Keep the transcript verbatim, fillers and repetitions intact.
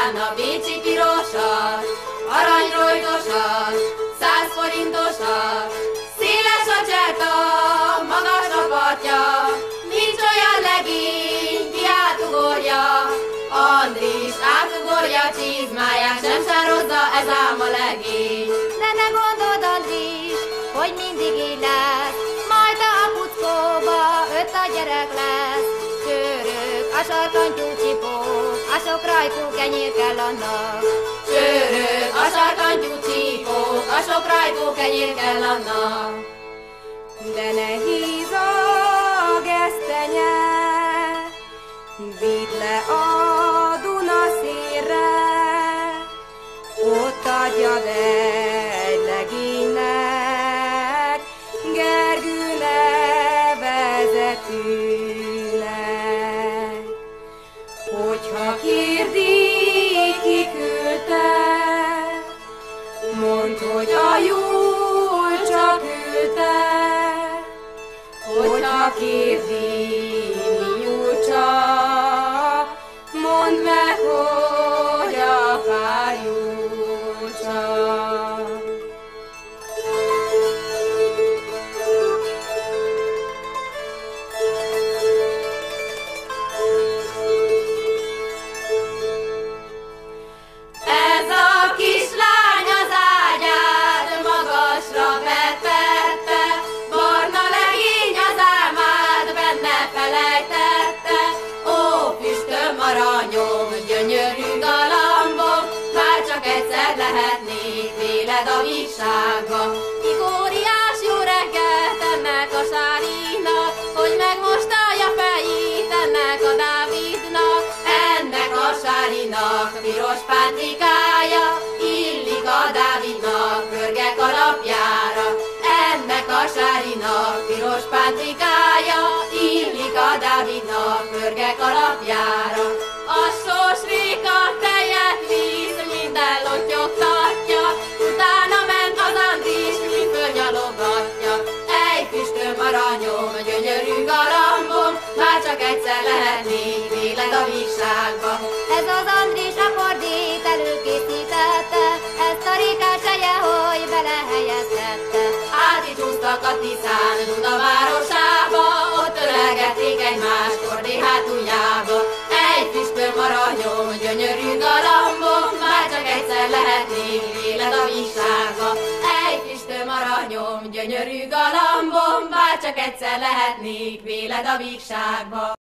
után a bécsi pirosat, aranyrojtosat, száz forintosat, széles a cserta, magas a partja, nincs olyan legény, ki átugorja. Andris átugorja csizmáját, sem sározza, ez ám a legény. De ne gondold, Andris, hogy mindig így lesz, majd a kuckóba öt a gyerek lesz. Csőrök, a sarkantyú csipók, a sok rajkú kenyér kell annak. Csőrök, a sarkantyú csípók, a sok rajkó kenyér kell annak. De nehéz a gesztenye, vidd le a Duna szélre, ott adjad egy legénynek, Gergő nevezetűnek. Hogyha kérdi, ki küldte, mondd, hogy a Júlcsa küldte. Hogyha kérdi, mi Júlcsa, mondd meg, hogy akár Júlcsa. Ez a kislány az ágyát magasra vetette, barna legény az álmát benne felejtette. Ó, füstöm, aranyom, gyönyörű galambom, már csak egyszer lehetnék véled a vígságba. Igóriás jó reggelt ennek a Sárinak, hogy megmostalja fejét ennek a Dávidnak. Ennek a Sárinak piros pántikája illik a Dávidnak pörge kalapjára. Ennek a Sárinak piros pántikája illik a Dávidnak pörge kalapjára. A sós réka tejet víz, minden lottyogtatja, utána ment az Andris, mi fölnyalogatja. Ej, füstöm, aranyom, gyönyörű galambom, már csak egyszer lehetnék véled a vígságba. Ez az Andris a kordét előkészítette, ezt a rékás seje, hogy belehelyeztette. Áticsúsztak a Tiszán Duna városába, ott ölelgették egymást kordé hátuljába. Egy füstöm, aranyom, gyönyörű galambom, már csak egyszer lehetnék véled a vígságba. Egy füstöm, aranyom, gyönyörű galambom, már csak egyszer lehetnék véled a vígságba.